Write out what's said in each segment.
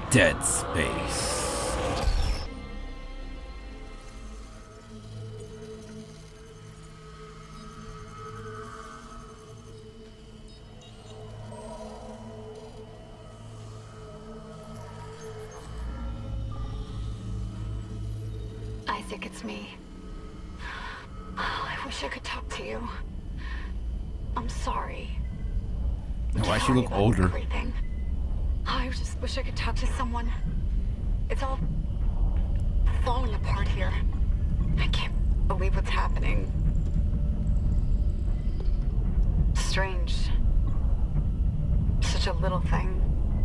Dead Space. Isaac, it's me. Oh, I wish I could talk to you. I'm sorry. Why she look older? Everything. I just wish I could talk to someone. It's all falling apart here. I can't believe what's happening. Strange. Such a little thing.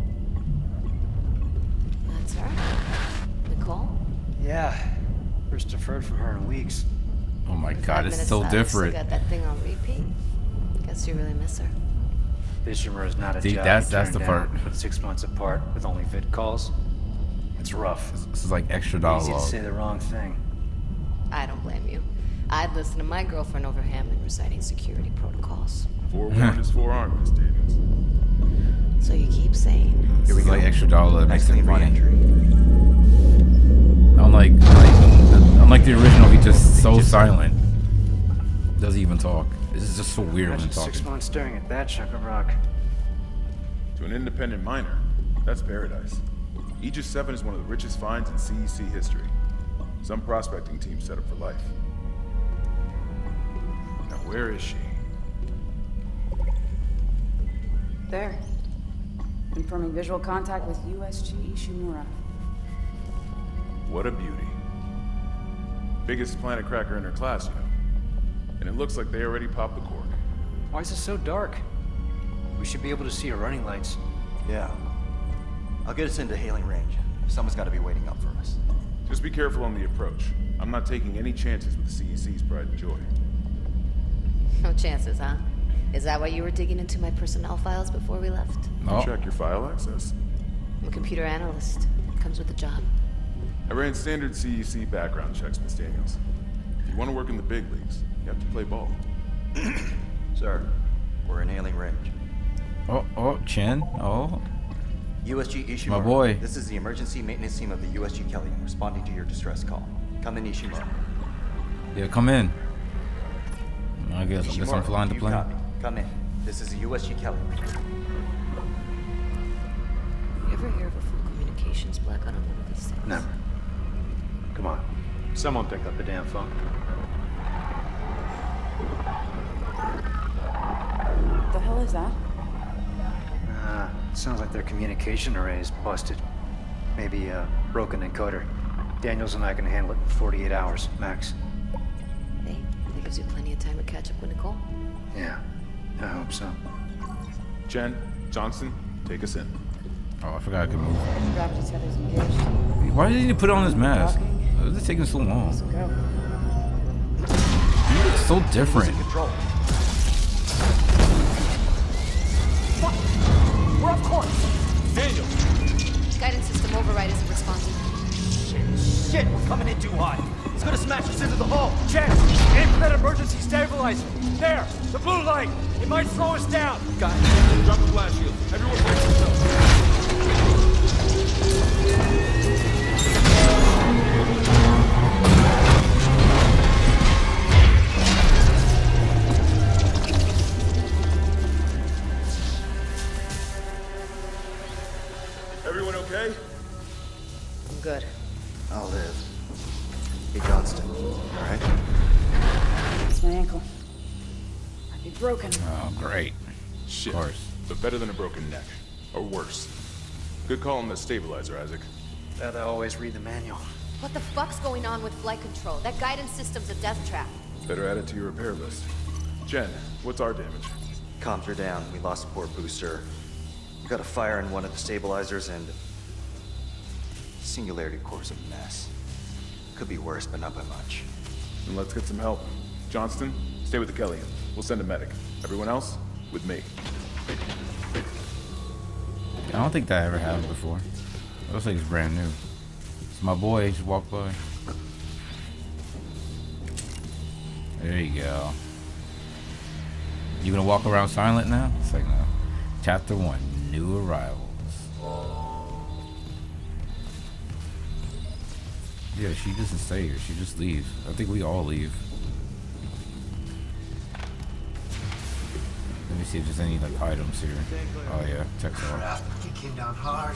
That's her? Nicole? Yeah. First deferred from her in weeks. Oh my god, it's so different. Got that thing on repeat. Guess you really miss her. Fishermer is not a See, job that's the part. But 6 months apart with only vid calls. It's rough. This is like extra Easy dialogue. to say the wrong thing. I don't blame you. I'd listen to my girlfriend over Hammond reciting security protocols. Forewarned is forearmed, Miss Davis. So you keep saying. Here we go. Like extra dollar makes it funny. Re-entry. Unlike the original, he's just so silent. Doesn't even talk. This is just so weird when Imagine talking. 6 months staring at that chunk of rock. To an independent miner, that's paradise. Aegis 7 is one of the richest finds in CEC history. Some prospecting team set up for life. Now where is she? There. Confirming visual contact with USG Ishimura. What a beauty. Biggest planet cracker in her class, you know. And it looks like they already popped the cork. Why is it so dark? We should be able to see her running lights. Yeah. I'll get us into hailing range. Someone's got to be waiting up for us. Just be careful on the approach. I'm not taking any chances with the CEC's pride and joy. No chances, huh? Is that why you were digging into my personnel files before we left? Oh. Check your file access. I'm a computer analyst. Comes with the job. I ran standard CEC background checks, Miss Daniels. If you want to work in the big leagues, you have to play ball. Sir, we're in hailing range. Oh, Chen. Oh. USG Ishimura. My boy. This is the emergency maintenance team of the USG Kelly, responding to your distress call. Come in, Ishimura. Yeah, come in. I guess I'm flying the you plane. copy. Come in. This is the USG Kelly. You ever hear of a full communications blackout on one of these things? Never. Come on. Someone pick up the damn phone. What the hell is that? Sounds like their communication array is busted. Maybe a broken encoder. Daniels and I can handle it in 48 hours, max. Hey, that gives you plenty of time to catch up with Nicole. Yeah, I hope so. Jen, Johnson, take us in. Oh, I forgot I could move. Gravity tether's engaged. Why did he put on his mask? Talking. Why is it taking so long? Let's go. He looks so different. Losing control. Fuck! We're off course! Daniel! Guidance system override isn't responding. Shit, we're coming in too hot. It's gonna smash us into the hull. Jen, aim for that emergency stabilizer. There, the blue light. It might slow us down. Got it. Drop the flash shield. Everyone brace yourselves. Everyone okay? I'm good. I'll live. Hey, Johnston. All right? It's my ankle. Might be broken. Oh, great. Shit. Of course. But better than a broken neck. Or worse. Good call on the stabilizer, Isaac. Gotta always read the manual. What the fuck's going on with flight control? That guidance system's a death trap. Better add it to your repair list. Jen, what's our damage? Comms are down. We lost a port booster. We got a fire in one of the stabilizers and... Singularity core's a mess. Could be worse, but not by much. Then let's get some help. Johnston, stay with the Kellian. We'll send a medic. Everyone else, with me. I don't think that ever happened before. It looks like it's brand new. It's my boy. He just walked by. There you go. You gonna walk around silent now? It's like no. Chapter 1. New arrivals. Yeah, she doesn't stay here. She just leaves. I think we all leave. Let me see if there's any like items here. Oh yeah, text off. You came down hard.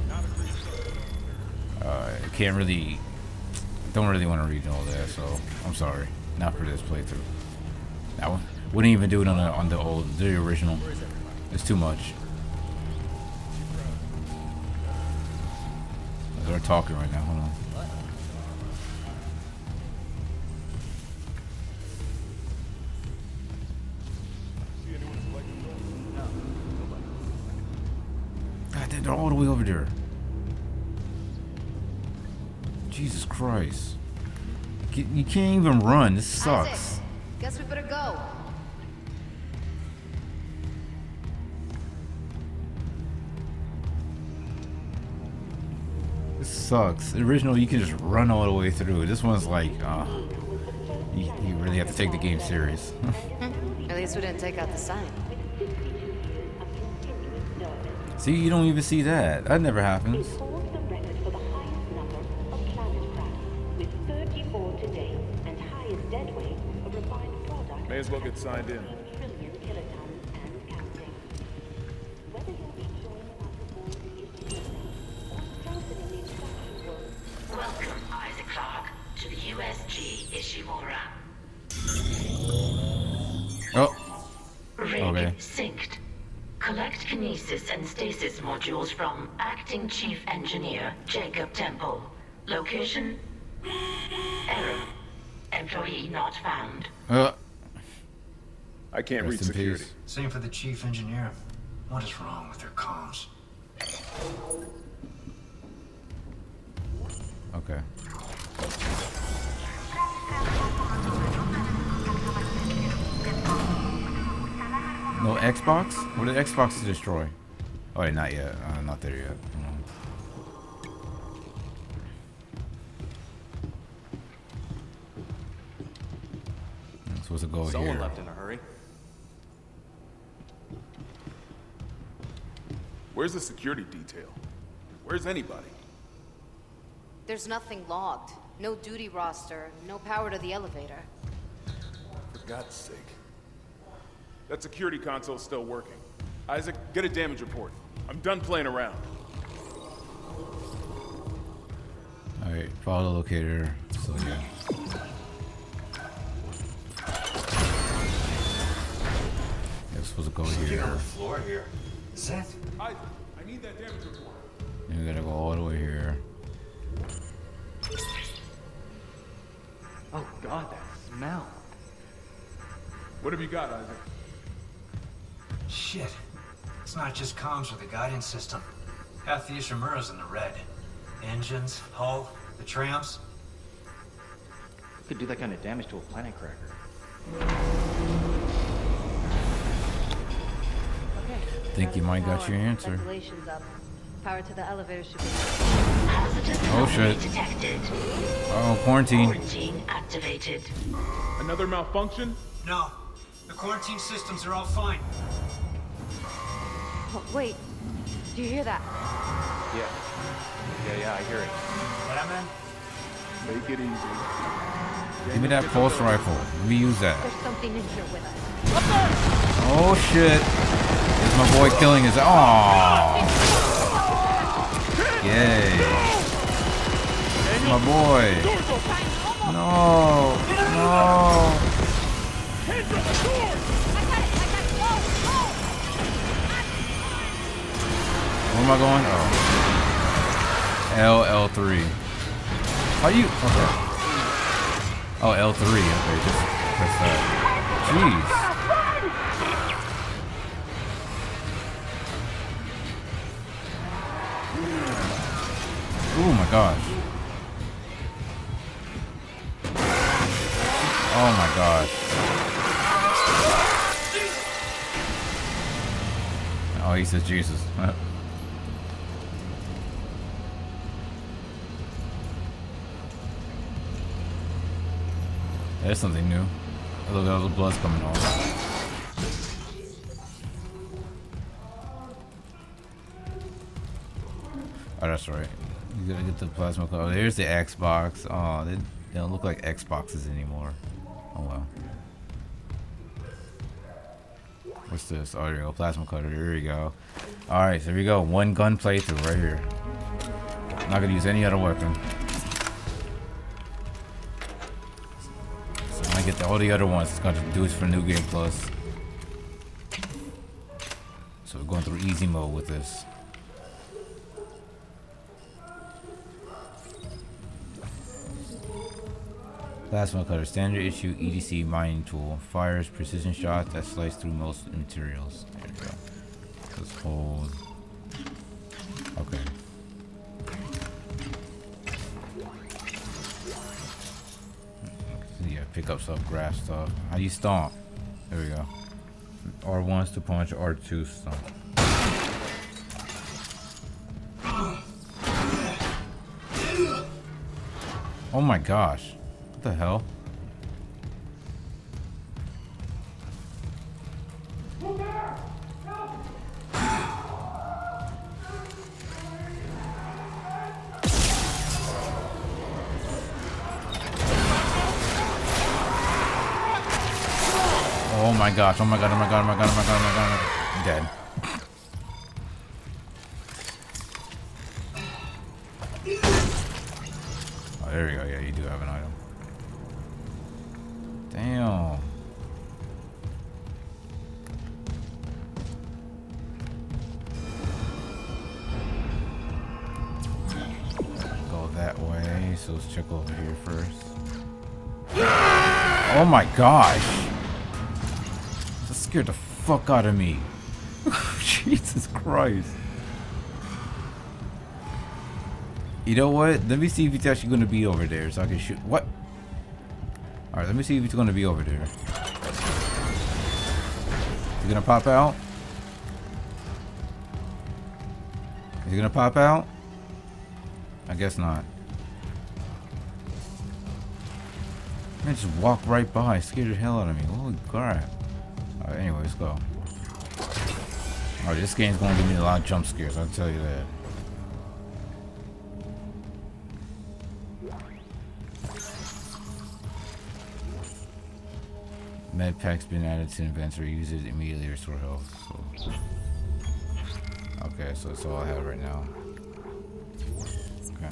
I can't really, don't really want to read all that, so I'm sorry. Not for this playthrough. That one wouldn't even do it on the original. It's too much. They're talking right now. Hold on. God, they're all the way over there. Jesus Christ. You can't even run. This sucks. Isaac, guess we better go. This sucks. The original, you can just run all the way through. This one's like, you really have to take the game serious. At least we didn't take out the sign. See, you don't even see that. That never happens. May as well get signed in. Welcome, Isaac Clarke, to the USG Ishimura. Oh. Rig Okay. synced. Collect kinesis and stasis modules from Acting Chief Engineer Jacob Temple. Location? Error. Employee not found. I can't read Rest in security. peace. Same for the chief engineer. What is wrong with their comms? Okay. No Xbox? What did Xbox destroy? Oh, wait, not yet. Not there yet. I'm supposed to go Someone here. left in a hurry. Where's the security detail? Where's anybody? There's nothing logged. No duty roster, no power to the elevator. For God's sake. That security console's still working. Isaac, get a damage report. I'm done playing around. Alright, follow the locator. So, yeah. Yeah, supposed to go Get on here. the floor here. Is that? Isaac, I need that damage report. And we gotta go all the way here. Oh God, that smell. What have you got, Isaac? Shit. It's not just comms or the guidance system. Half the Ishimura's in the red. Engines, hull, the trams. Could do that kind of damage to a planet cracker. Okay. Think you might got your answer. Ventilation's up. Power to the elevator should be. Hazardous Oh, shit. anomaly detected. Oh, quarantine. Quarantine activated. Another malfunction? No. The quarantine systems are all fine. Oh, wait. Do you hear that? Yeah, I hear it. Batman? Take it easy. Give me that pulse rifle. Let me use that. There's something in here with us. Oh shit! It's my boy killing his. Aww! Yay! It's my boy. No! No! Where am I going? Oh. L3. How you? Okay. Oh, L3. Okay, just press that. Jeez. Oh my gosh. Oh my gosh. Oh, he says Jesus. There's something new. Look, all the blood's coming off. Oh, that's right. You gotta get the plasma cutter. Oh, there's the Xbox. Oh, they don't look like Xboxes anymore. Oh well. What's this? Oh, there you go. Plasma cutter. Here we go. Alright, so here we go. One gun playthrough right here. Not gonna use any other weapon. So when I get all the other ones, it's gonna do it for New Game Plus. So we're going through easy mode with this. Plasma cutter, standard issue EDC mining tool. Fires precision shots that slice through most materials. There you go. Let's hold. Okay. Yeah, pick up stuff, grab stuff. How do you stomp? There we go. R1's to punch, R2 stomp. Oh my gosh. What the hell? Oh my gosh, oh my god, oh my god, oh my god, oh my god, oh my god, I'm dead. Oh, there we go, yeah, you do have an item. Damn. Go that way, so let's check over here first. Oh my gosh. That scared the fuck out of me. Jesus Christ. You know what? Let me see if he's actually going to be over there so I can shoot. What? Alright, let me see if he's going to be over there. Is he going to pop out? Is he going to pop out? I guess not. Man, just walk right by. Scared the hell out of me. Holy crap. Alright, anyway, let's go. Alright, this game's going to give me a lot of jump scares, I'll tell you that. Med pack's been added to inventory. Use it immediately to restore health. So. Okay, so that's all I have right now. Okay.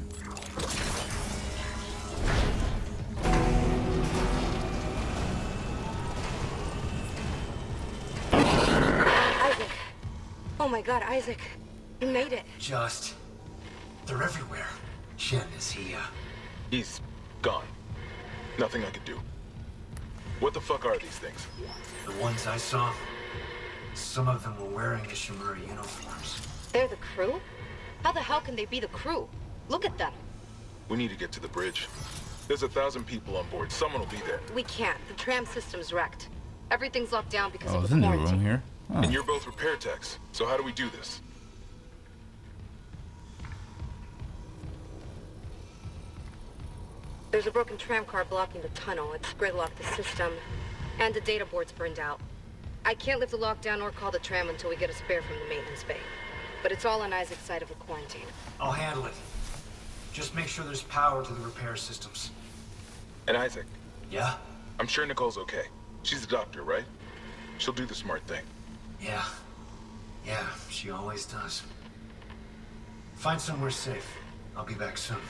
Isaac. Oh my god, Isaac. You made it. Just. They're everywhere. Shen, is he, He's gone. Nothing I could do. What the fuck are these things? The ones I saw, some of them were wearing Ishimura uniforms. They're the crew? How the hell can they be the crew? Look at them. We need to get to the bridge. There's 1,000 people on board. Someone will be there. We can't. The tram system's wrecked. Everything's locked down because Oh, of it's the in the quarantine. room here. Oh. And you're both repair techs. So how do we do this? There's a broken tram car blocking the tunnel. It's gridlocked the system. And the data board's burned out. I can't lift the lockdown or call the tram until we get a spare from the maintenance bay. But it's all on Isaac's side of the quarantine. I'll handle it. Just make sure there's power to the repair systems. And Isaac. Yeah? I'm sure Nicole's okay. She's a doctor, right? She'll do the smart thing. Yeah. Yeah, she always does. Find somewhere safe. I'll be back soon.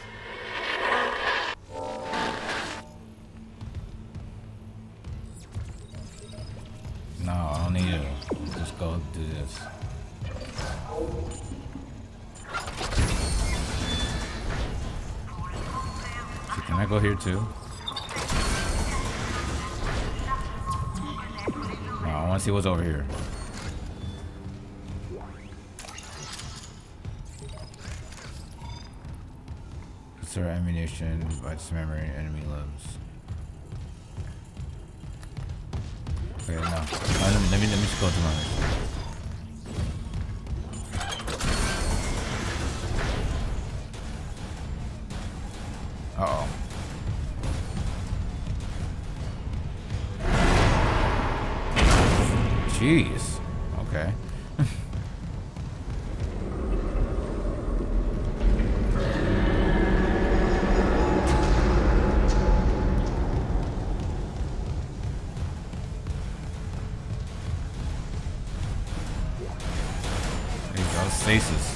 No, I don't need to. Just go do this. So can I go here too? No, I want to see what's over here. Consider ammunition by dismembering enemy limbs. Okay, no. Let me just go to my mission. Uh-oh. Jeez. Okay. That was stasis.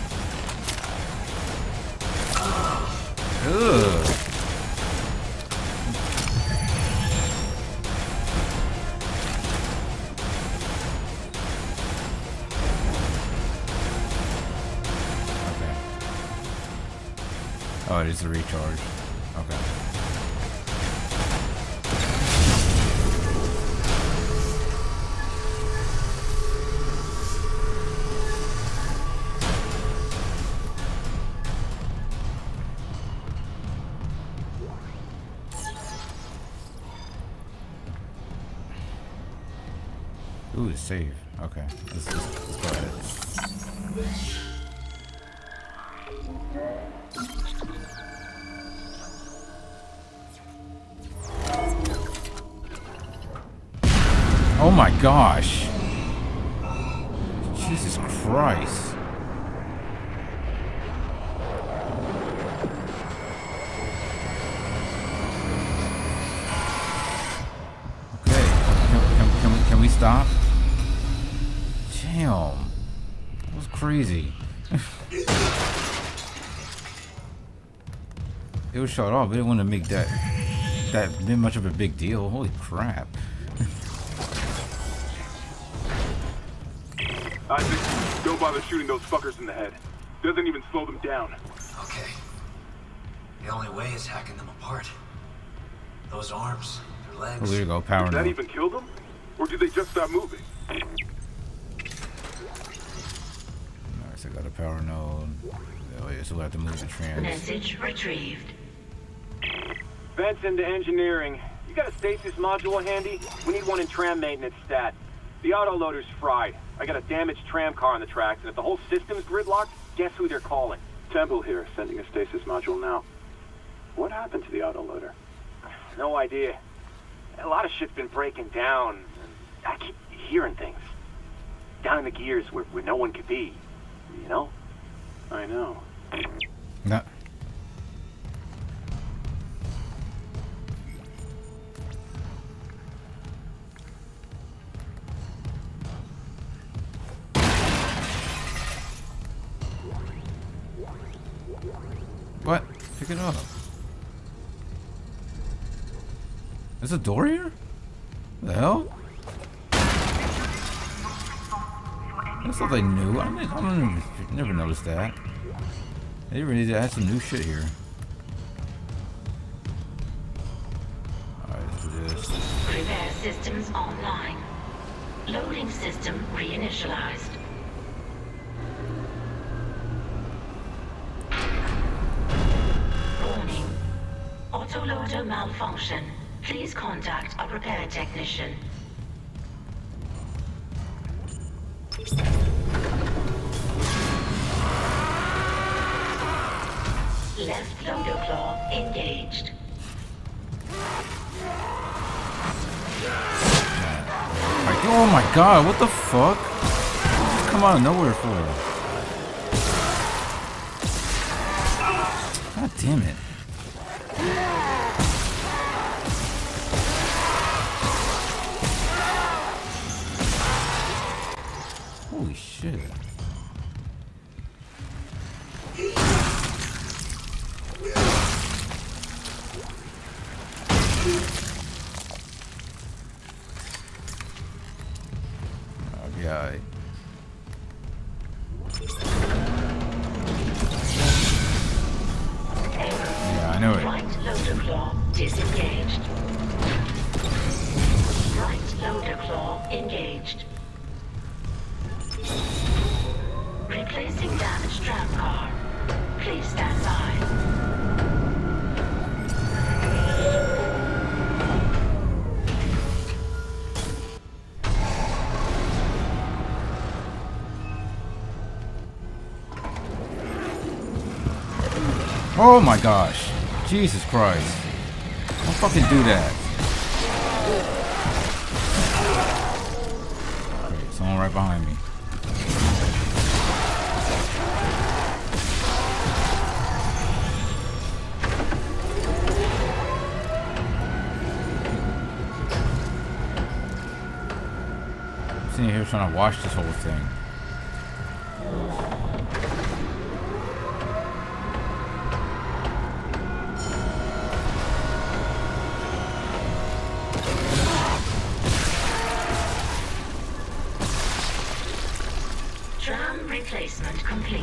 Ugh. Oh, it is a recharge. Okay. Ooh, it's safe. Okay. Let's go ahead. Oh my gosh. Jesus Christ. Okay. Can we stop? Damn. That was crazy. It was shut off. They didn't want to make that much of a big deal. Holy crap. Isaac, don't bother shooting those fuckers in the head. Doesn't even slow them down. Okay. The only way is hacking them apart. Those arms, their legs. Oh, there you go, power Did that node. even kill them? Or did they just stop moving? Nice, I got a power node. Oh yeah, so we'll have to move the trans. Message retrieved. Vents into engineering. You got a stasis module handy? We need one in tram maintenance stat. The autoloader's fried. I got a damaged tram car on the tracks, and if the whole system's gridlocked, guess who they're calling? Temple here, sending a stasis module now. What happened to the autoloader? No idea. A lot of shit's been breaking down. I keep hearing things. Down in the gears where no one could be. You know? I know. No. What? Pick it up. There's a door here? What the hell? That's something new. I never noticed that. They really had some new shit here. Alright, let's do this. Repair systems online. Loading system reinitialized. Warning. Autoloader malfunction. Please contact a repair technician. Left loader claw engaged. Like, oh my god, what the fuck? Just come out of nowhere for it. God damn it. Holy shit. Okay. Yeah, I know it. Right loader claw disengaged. Right loader claw engaged. Replacing damaged tram car. Please stand by. Oh my gosh. Jesus Christ. Don't fucking do that. Okay, someone right behind me. I'm sitting here trying to watch this whole thing. Berm replacement complete.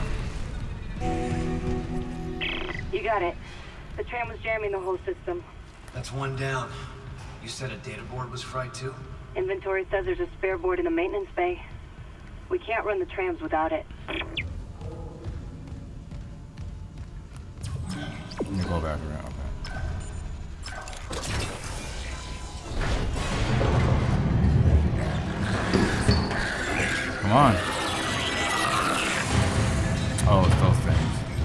You got it. The tram was jamming the whole system. That's one down. You said a data board was fried too? Inventory says there's a spare board in the maintenance bay. We can't run the trams without it. Let me go back around. Okay. Come on. Oh, it's those things.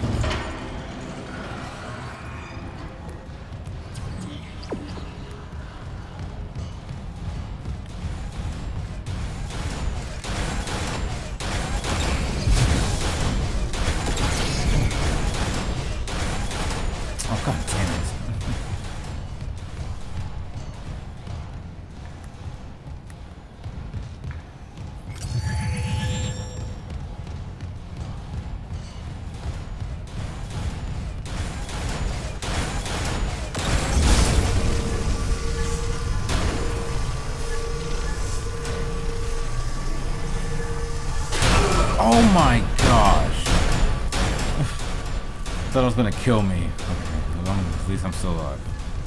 Oh, god damn it. Oh my gosh. Thought it was gonna kill me. Okay, well, at least I'm still alive.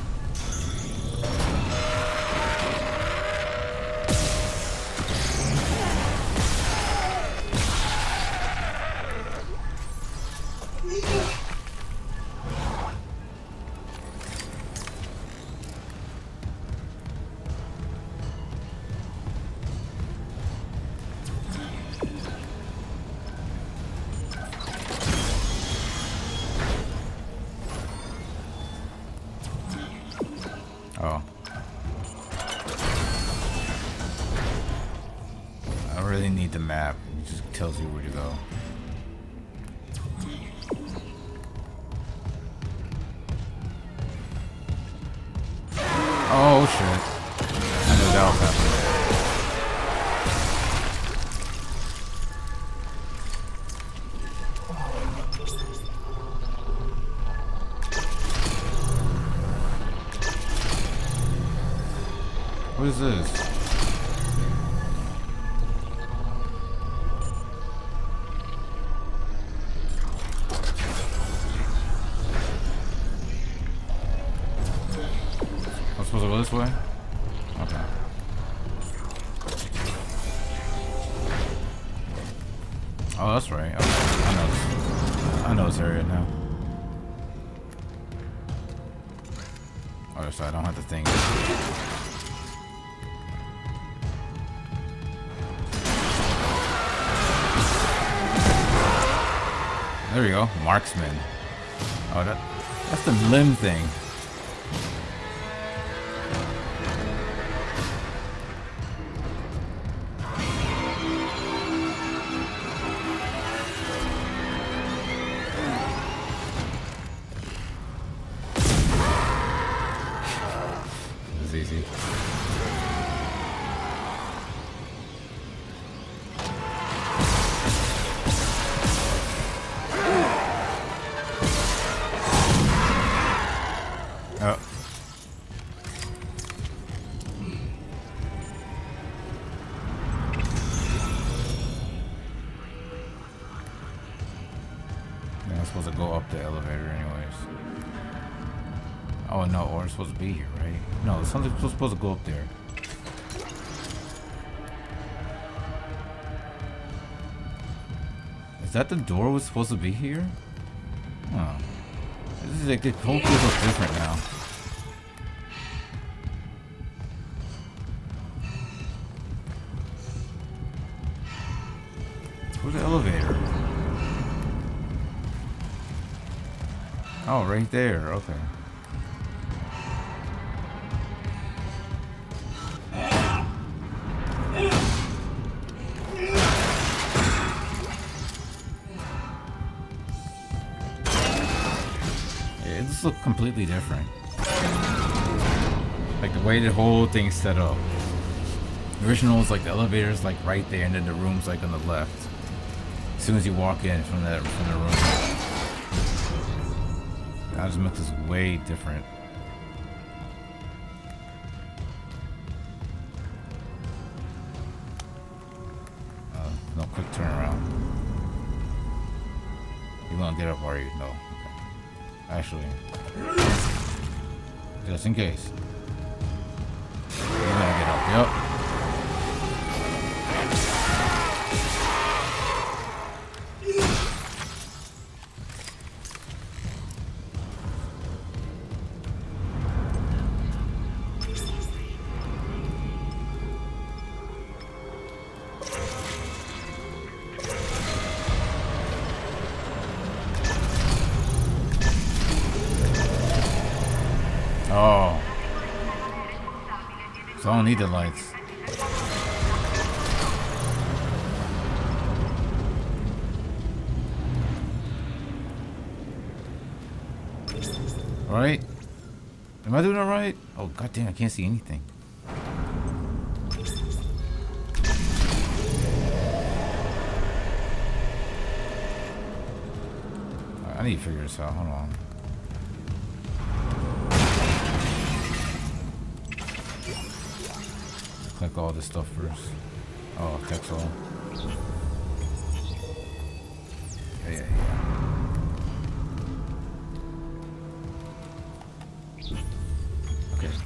Oh. I don't really need the map. It just tells you where to go. Oh shit. I knew that was happening. What is this? I'm supposed to go this way? Okay. Oh, that's right. Okay. I know this area now. Other side, I don't have to think. There we go, marksman. Oh, that's the limb thing. This is easy. Oh. Yeah, I'm supposed to go up the elevator anyways. Oh no, or it's supposed to be here, right? No, something's supposed to go up there. Is that the door was supposed to be here? Oh. This is like the whole place looks different now. Where's the elevator? Oh, right there. Okay. Yeah, this looks completely different. Like the way the whole thing's set up. The original is like the elevator's like right there, and then the room's like on the left. As soon as you walk in from the room. That just makes this way different. No quick turnaround. gonna get up, are you? No. Okay. Actually, just in case. You're gonna get up. Yep. Oh. So I don't need the lights. Alright. Am I doing it right? Oh goddamn, I can't see anything. I need to figure this out. Hold on. Click all this stuff first. Oh, text all. Yeah. Okay.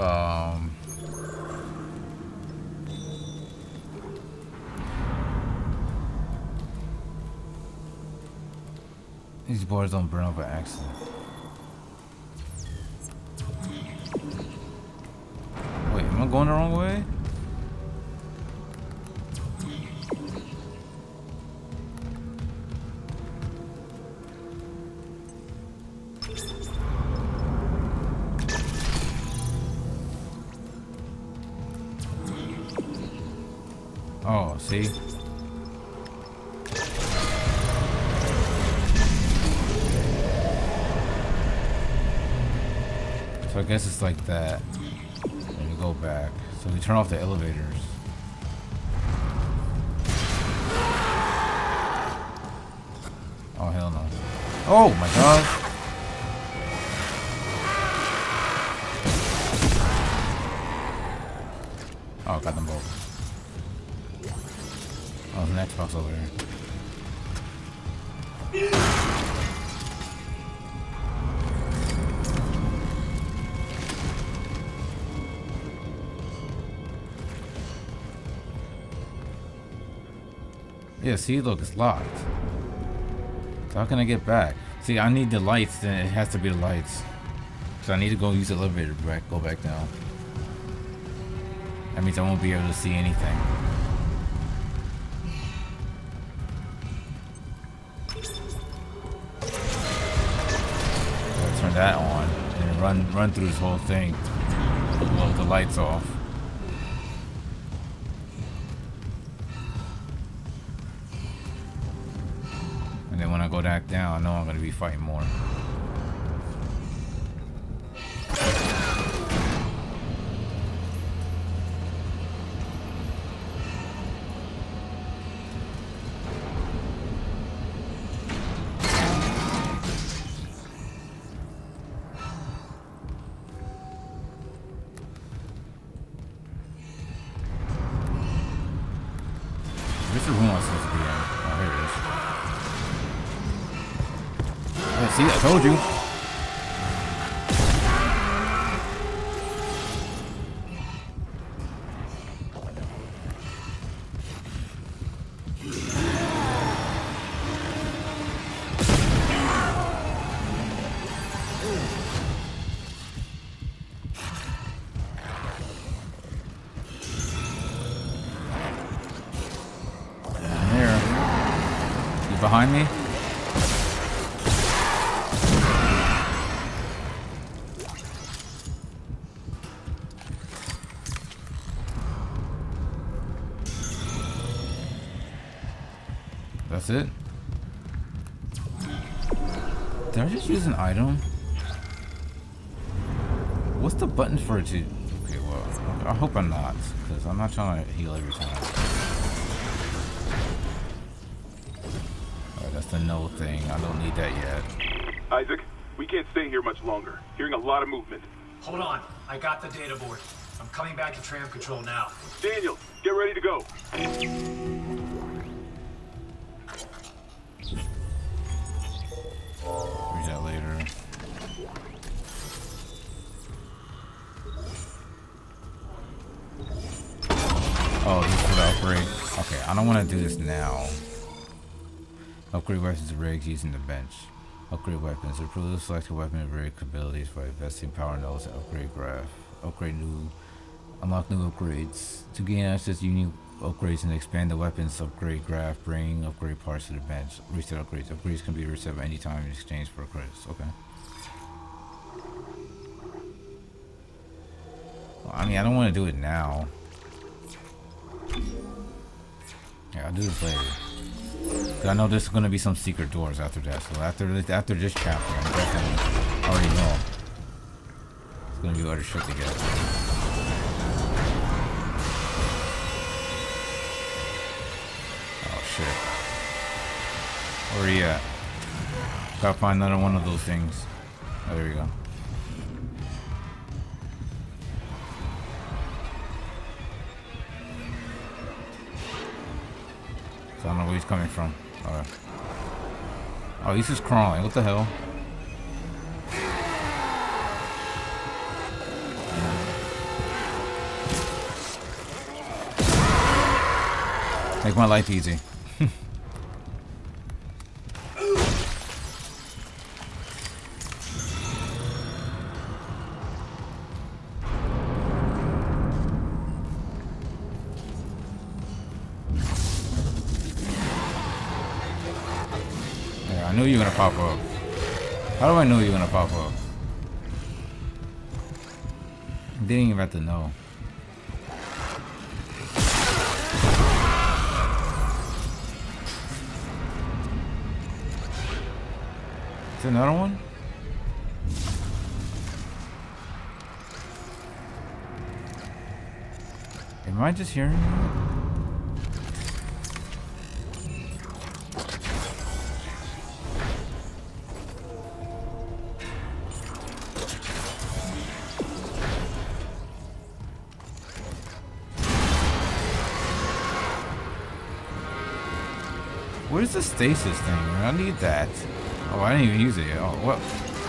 These boards don't burn up by accident. Wait, am I going the wrong way? Oh, see? So I guess it's like that. Let me go back. So we turn off the elevators. Oh, hell no. Oh my god! Oh, got them both. Oh, there's an Xbox over there. Yeah, see, look, it's locked. So how can I get back? See, I need the lights, then it has to be the lights. So I need to go use the elevator back, go back down. That means I won't be able to see anything. Turn that on and run through this whole thing with the lights off. And then when I go back down, I know I'm going to be fighting more. This is the room I'm supposed to be in. Oh, here it is. Yeah, see, I told you. Behind me? That's it? Did I just use an item? What's the button for it to... Okay, well, I hope I'm not, because I'm not trying to heal every time. That's the no thing. I don't need that yet. Isaac, we can't stay here much longer. Hearing a lot of movement. Hold on. I got the data board. I'm coming back to tram control now. Daniel, get ready to go. don't want to do this now. Upgrade weapons and rigs using the bench. Upgrade weapons. Improve the selected weapon and rig abilities by investing power nodes and upgrade graph. Unlock new upgrades. To gain access to unique upgrades and expand the weapons upgrade graph, bring upgrade parts to the bench. Reset upgrades. Upgrades can be reset any time in exchange for credits. Okay. Well, I mean, I don't want to do it now. Yeah, I'll do this later. Cause I know there's gonna be some secret doors after that. So after this chapter, I definitely already know it's gonna be other shit to get. Oh shit! Where are you at? Gotta find another one of those things. Oh, there we go. I don't know where he's coming from. Oh, he's just crawling. What the hell? Make my life easy. I knew you were gonna pop up. How do I know you're gonna pop up? I didn't even have to know. Is there another one? Am I just hearing you? Where's the stasis thing? I need that. Oh, I didn't even use it yet. Oh, what?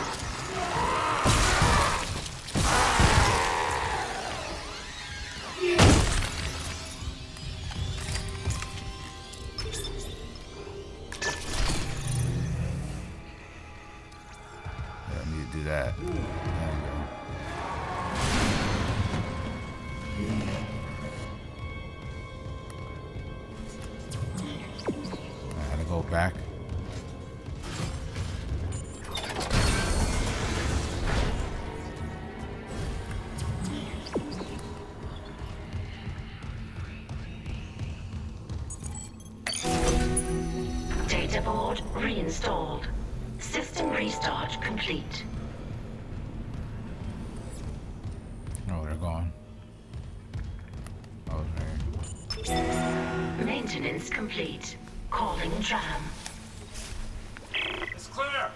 Yeah, I need to do that. There we go. Go back. Data board reinstalled. System restart complete. Oh, they're gone. Oh, there. Maintenance complete. Calling tram. It's clear.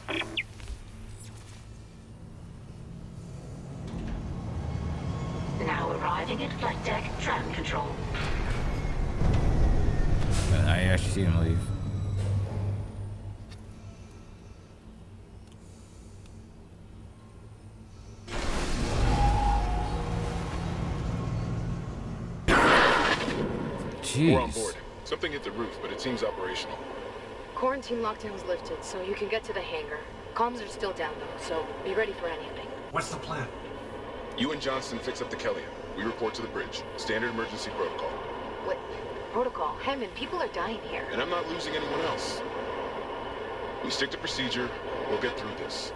Now arriving at flight deck tram control. I actually see him leave. Jeez. We're on board. Something hit the roof, but it seems operational. Quarantine lockdown's lifted, so you can get to the hangar. Comms are still down though, so be ready for anything. What's the plan? You and Johnston fix up the Kellyan. We report to the bridge. Standard emergency protocol. What? Protocol? Hammond, people are dying here. And I'm not losing anyone else. We stick to procedure. We'll get through this.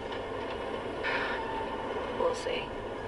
We'll see.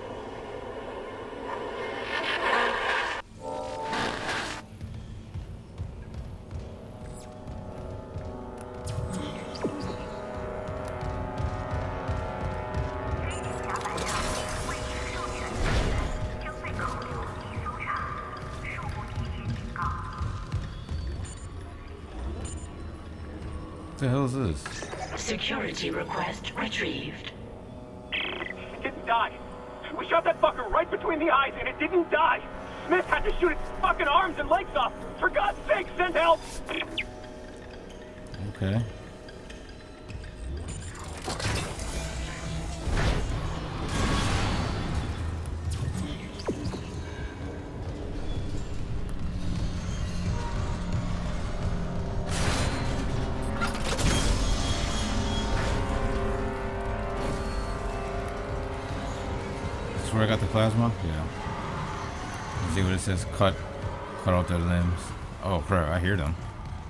What the hell is this? Security request retrieved. It didn't die. We shot that fucker right between the eyes and it didn't die. Smith had to shoot its fucking arms and legs off. For God's sake, send help! Okay. this where I got the plasma? Yeah. You see what it says? Cut off their limbs. Oh crap, I hear them.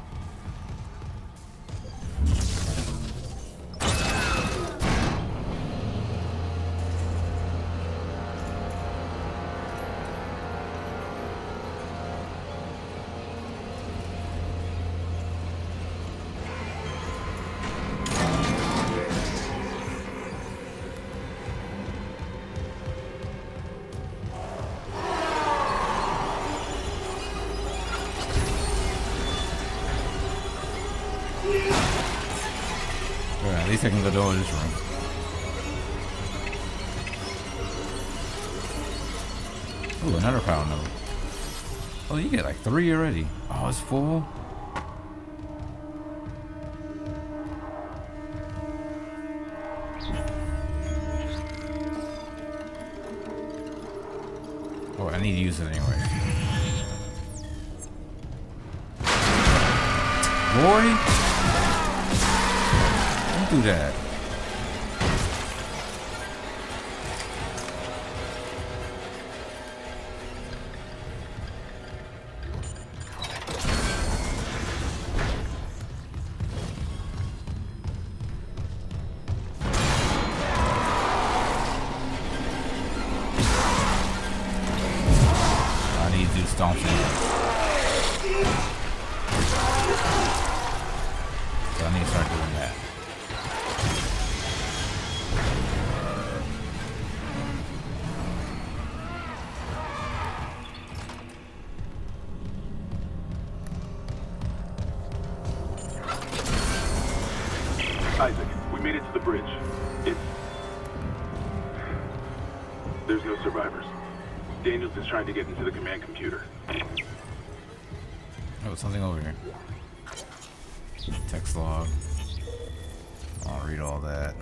At least I can go to this room. Ooh, another power node. Oh, you get like 3 already. Oh, it's full. Oh, I need to use it anyway. Boy! Do that. I need to do stomping. So I need to start doing that. Isaac, we made it to the bridge. There's no survivors. Daniels is trying to get into the command computer. Oh, something over here. Text log. I'll read all that.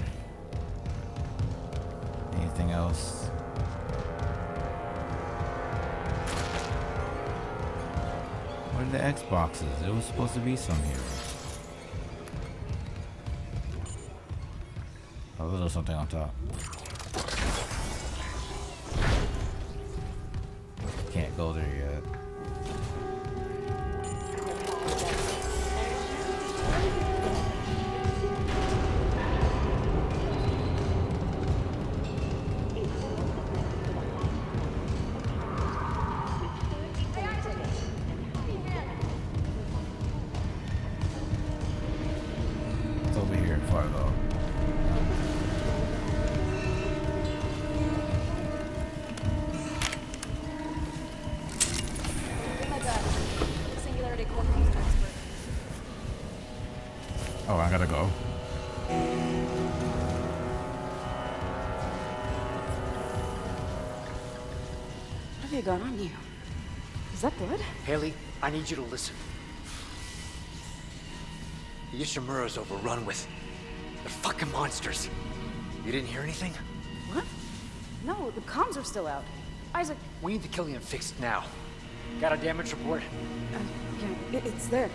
Anything else? What are the Xboxes? There was supposed to be some here. A little something on top. Can't go there yet. It's over here, far though. Oh, I gotta go. What have you got on you? Is that blood? Haley, I need you to listen. The Ishimura's overrun with... They're fucking monsters. You didn't hear anything? What? No, the comms are still out. Isaac... We need the Killian fixed now. Got a damage report? Yeah, it's there.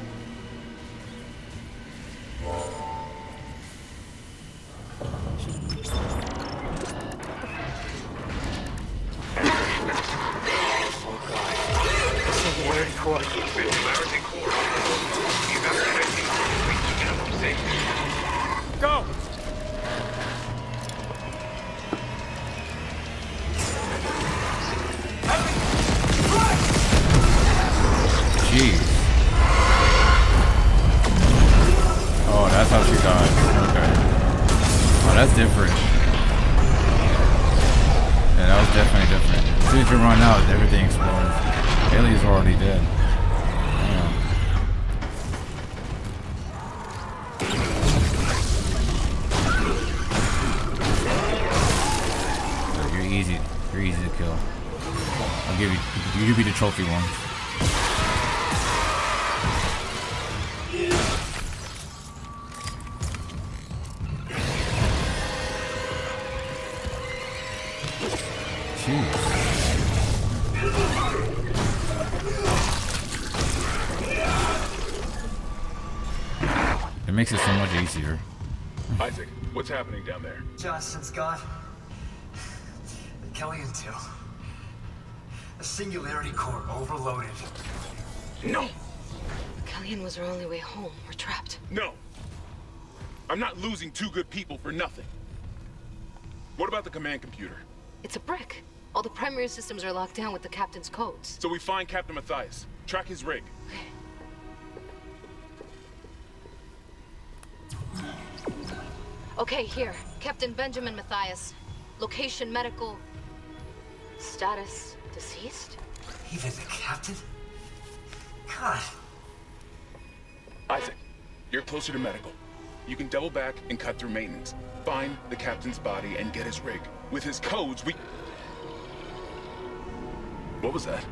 Singularity core. Go! Jeez. Oh, that's how she died. Okay. Oh, that's different. Yeah, that was definitely different. As soon as you run out, everything explodes. Haley's already dead. Damn. You're easy. You're easy to kill. I'll give you. You be the trophy one. Jeez. It makes it so much easier. Isaac, what's happening down there? Johnson's gone. Kelly and 2. The Singularity Core overloaded. No! Kellyan was our only way home. We're trapped. No! I'm not losing 2 good people for nothing. What about the command computer? It's a brick. All the primary systems are locked down with the captain's codes. So we find Captain Mathius. Track his rig. Okay, here. Captain Benjamin Mathius. Location medical. Status deceased? Even the captain? God. Isaac, you're closer to medical. You can double back and cut through maintenance. Find the captain's body and get his rig. With his codes, we... What was that?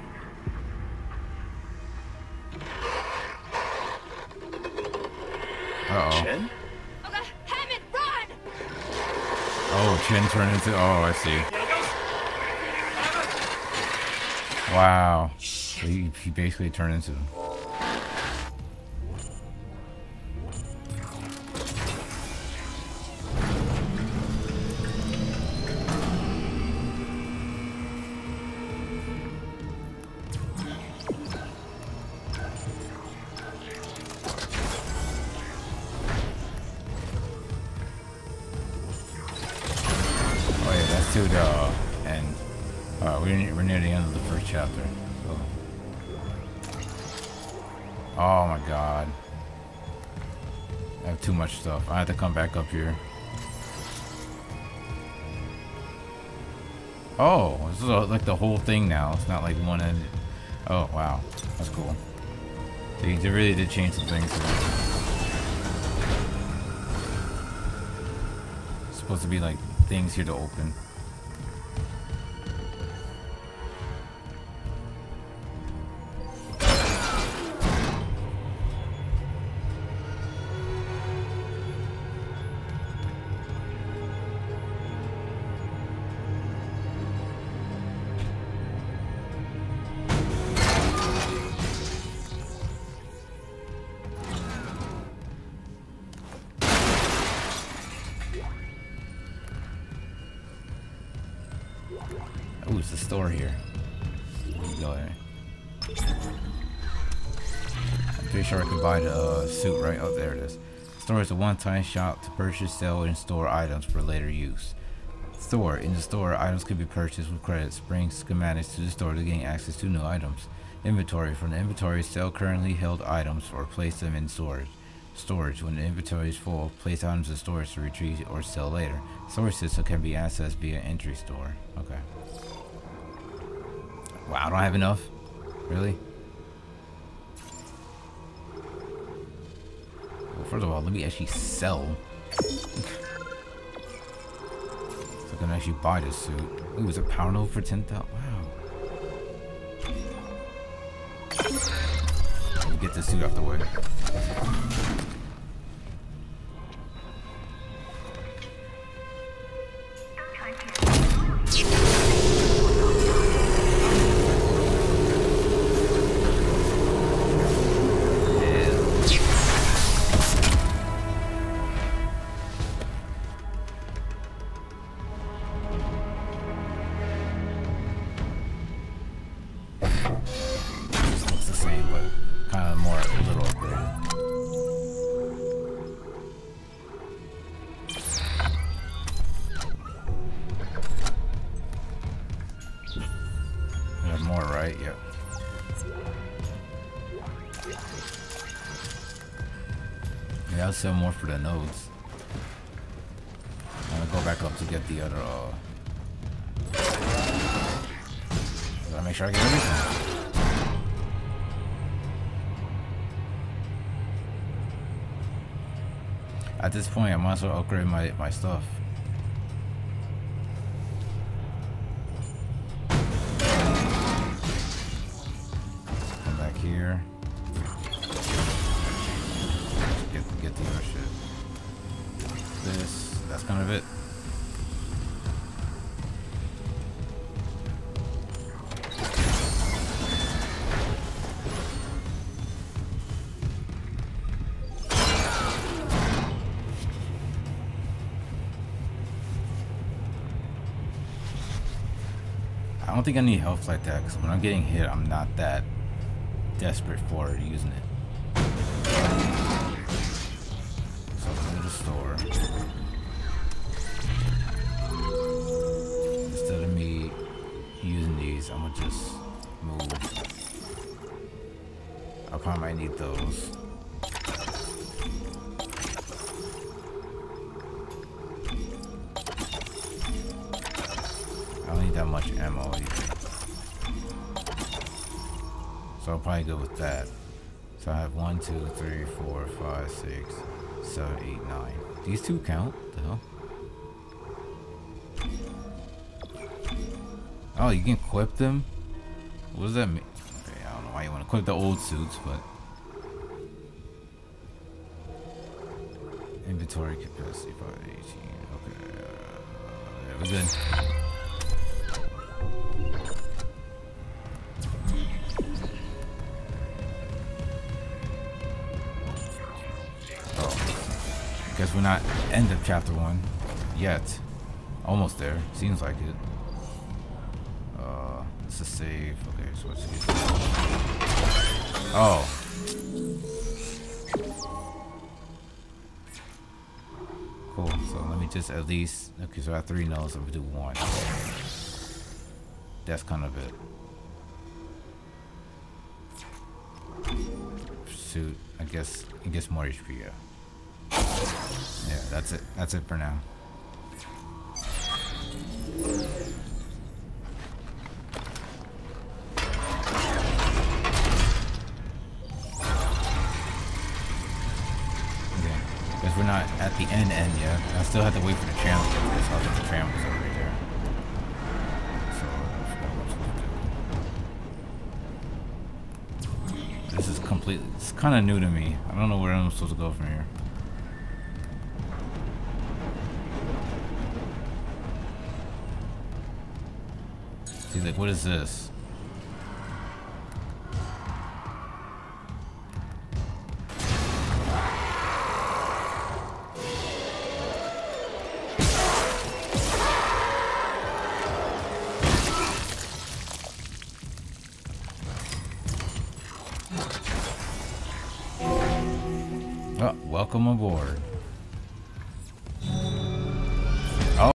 Uh-oh. Chen? Hammond, run! Oh, Chen turned into... Oh, I see. Wow. So he basically turned into... to the end. We're near the end of the first chapter. So. Oh my god. I have too much stuff. I have to come back up here. Oh, this is like the whole thing now. It's not like one end. Oh wow, that's cool. They really did change some things here. It's supposed to be like things here to open. Oh, it's the store here. Go ahead. I'm pretty sure I could buy the suit, right? Oh, there it is. Store is a one-time shop to purchase, sell, and store items for later use. Store. In the store, items can be purchased with credits. Bring schematics to the store to gain access to new items. Inventory. From the inventory, sell currently held items or place them in storage. Storage. When the inventory is full, place items in storage to retrieve or sell later. Storage system can be accessed via entry store. Okay. Wow, I don't have enough? Really? Well, first of all, let me actually sell. So I can actually buy this suit. Ooh, it's a power note for 10,000. Wow. Let me get this suit out the way. Sell more for the nodes. I'm gonna go back up to get the other gotta make sure I get everything. At this point I might as well upgrade my stuff. Come back here. Get the other shit. That's kind of it. don't think I need health like that, because when I'm getting hit, I'm not that desperate for using it. So go to the store. Instead of me using these, I'm gonna just move. I probably might need those. I don't need that much ammo either. So I'll probably go with that. So I have 1, 2, 3, 4, 5, 6, 7, 8, 9. These two count? What the hell? Oh, you can equip them? What does that mean? Okay, I don't know why you want to equip the old suits, but... Inventory capacity, 518. Okay, yeah, we're good. Guess we're not end of chapter 1 yet. Almost there. Seems like it. This is save. Okay, so let's see. Oh. Cool. So let me just at least. Okay, so I have 3 nodes. I'm gonna do 1. That's kind of it. Pursuit. I guess it gets more HP. Yeah. Yeah, that's it. That's it for now. Okay. Because we're not at the end yet. I still have to wait for the tram to get this. I think the tram was over right there. So I forgot what I'm supposed to do. This is completely. It's kind of new to me. I don't know where I'm supposed to go from here. See, like, what is this? Oh, welcome aboard.